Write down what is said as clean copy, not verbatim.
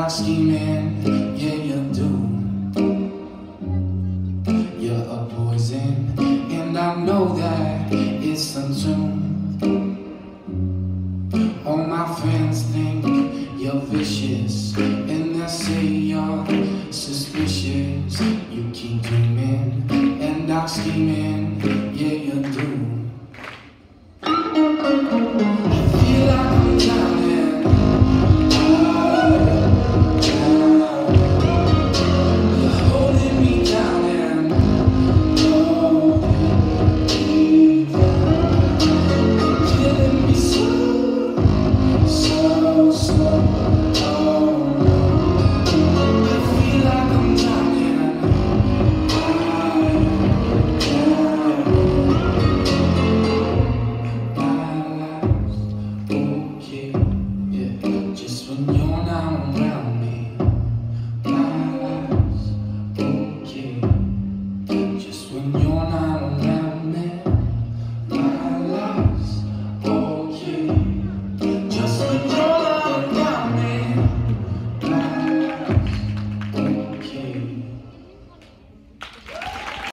dark scheming, yeah you do. You're a poison, and I know that it's untuned. All my friends think you're vicious, and they say you're suspicious. You keep dreaming and dark scheming,